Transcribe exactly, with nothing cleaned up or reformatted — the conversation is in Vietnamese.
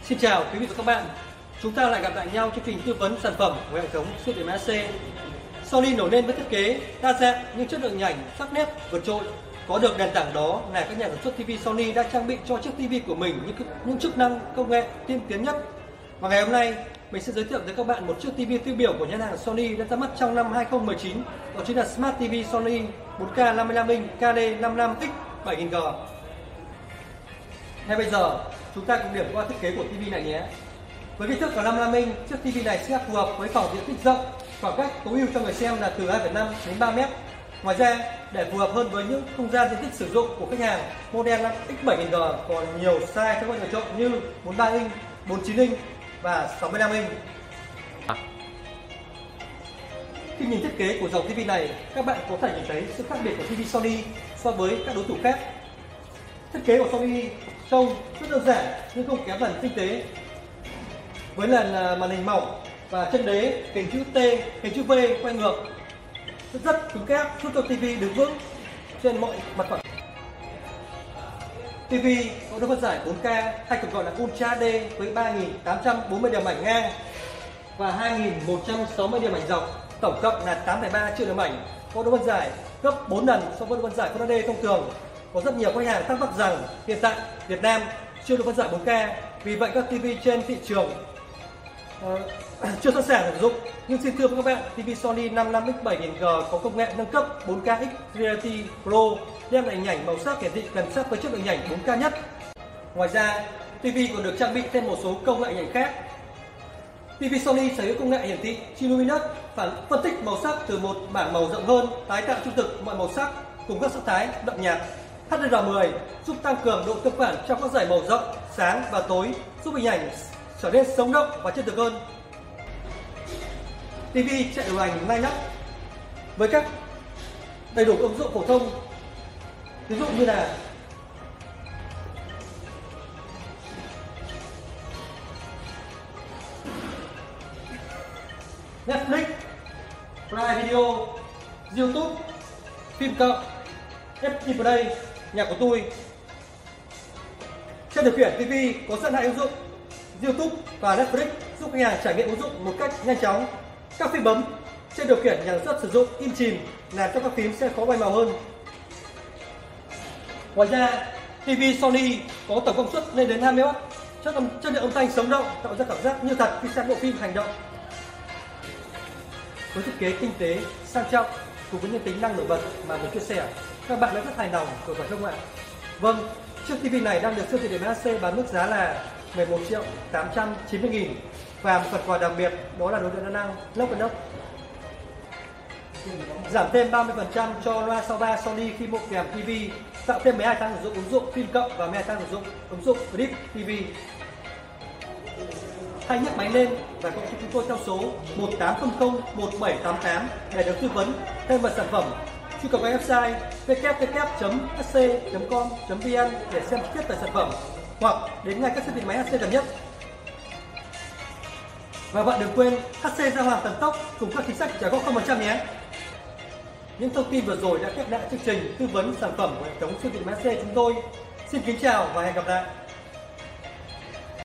Xin chào quý vị và các bạn. Chúng ta lại gặp lại nhau chương trình tư vấn sản phẩm của hệ thống siêu điện ét xê. Sony nổi lên với thiết kế đa dạng nhưng chất lượng hình ảnh sắc nét vượt trội. Có được nền tảng đó là các nhà sản xuất ti vi Sony đã trang bị cho chiếc ti vi của mình những những chức năng công nghệ tiên tiến nhất. Và ngày hôm nay mình sẽ giới thiệu tới các bạn một chiếc ti vi tiêu biểu của nhãn hàng Sony đã ra mắt trong năm hai không một chín. Đó chính là Smart ti vi Sony bốn K năm mươi lăm inch K D năm mươi lăm x bảy nghìn G. Ngay bây giờ chúng ta cùng điểm qua thiết kế của ti vi này nhé. Với kích thước là năm mươi lăm inch, chiếc ti vi này sẽ phù hợp với phòng diện tích rộng, khoảng cách tối ưu cho người xem là từ hai phẩy năm đến ba mét. Ngoài ra, để phù hợp hơn với những không gian diện tích sử dụng của khách hàng, model X bảy nghìn G còn nhiều size cho các bạn lựa chọn như bốn mươi ba inch, bốn mươi chín inch và sáu mươi lăm inch. Khi nhìn thiết kế của dòng ti vi này, các bạn có thể nhìn thấy sự khác biệt của ti vi Sony so với các đối thủ khác. Thiết kế của Sony trông rất đơn giản nhưng không kém phần tinh tế. Với nền màn hình mỏng và chân đế hình chữ T, hình chữ V quay ngược rất, rất cứng cáp, giúp cho ti vi đứng vững trên mọi mặt phẳng. ti vi có độ phân giải bốn K hay còn gọi là Ultra hát đê với ba nghìn tám trăm bốn mươi điểm ảnh ngang và hai nghìn một trăm sáu mươi điểm ảnh dọc, tổng cộng là tám phẩy ba triệu điểm ảnh, có độ phân giải gấp bốn lần so với độ phân giải Full hát đê thông thường. Có rất nhiều khách hàng thắc mắc rằng hiện tại Việt Nam chưa độ phân giải bốn K, vì vậy các ti vi trên thị trường uh, chưa sẵn sàng sử dụng. Nhưng xin thưa với các bạn, ti vi Sony năm mươi lăm x bảy nghìn G có công nghệ nâng cấp bốn K X Reality Pro, đem lại hình ảnh màu sắc hiển thị gần sát với chất lượng hình ảnh bốn K nhất. Ngoài ra, ti vi còn được trang bị thêm một số công nghệ hình ảnh khác. ti vi Sony sở hữu công nghệ hiển thị Luminous, phản phân tích màu sắc từ một bảng màu rộng hơn, tái tạo trung thực mọi màu sắc cùng các sắc thái đậm nhạt. hát đê R mười giúp tăng cường độ tương phản trong các dải màu rộng, sáng và tối, giúp hình ảnh trở nên sống động và chân thực hơn. ti vi chạy điều hành ngay ngắt với các đầy đủ ứng dụng phổ thông, ví dụ như là Netflix, Prime Video, YouTube, phim cộng, ép pê Play, nhạc của tôi. Trên điều khiển ti vi có rất hai ứng dụng YouTube và Netflix, giúp khách hàng trải nghiệm ứng dụng một cách nhanh chóng. Các phím bấm trên điều khiển nhà sản xuất sử dụng in chìm, làm cho các phím sẽ khó bay màu hơn. Ngoài ra, ti vi Sony có tổng công suất lên đến hai mươi oát, chất âm chất lượng âm thanh sống động, tạo ra cảm giác như thật khi xem bộ phim hành động. Với thiết kế tinh tế, sang trọng cùng với những tính năng nổi bật mà mình chia sẻ, các bạn đã rất hài lòng rồi phải không ạ? Vâng, chiếc ti vi này đang được siêu thị điện ét xê bán mức giá là mười một triệu tám trăm chín mươi nghìn và một phần quà đặc biệt đó là đồ điện đa năng Lock and Lock. Giảm thêm ba mươi phần trăm cho loa sau ba Sony khi mua kèm ti vi, tạo thêm mười hai tháng sử dụng ứng dụng phim cộng và mười hai tháng sử dụng ứng dụng Clip ti vi. Hãy nhấc máy lên và gọi cho chúng tôi theo số một tám không không một bảy tám tám để được tư vấn thêm về sản phẩm. Truy cập vào website w w w chấm h c chấm com chấm v n để xem chi tiết về sản phẩm hoặc đến ngay các siêu thị máy hát xê gần nhất. Và bạn đừng quên hát xê giao hàng tận tốc cùng các chính sách trả góp không phần trăm nhé. Những thông tin vừa rồi đã khép lại chương trình tư vấn sản phẩm của hệ thống siêu thị máy hát xê chúng tôi. Xin kính chào và hẹn gặp lại.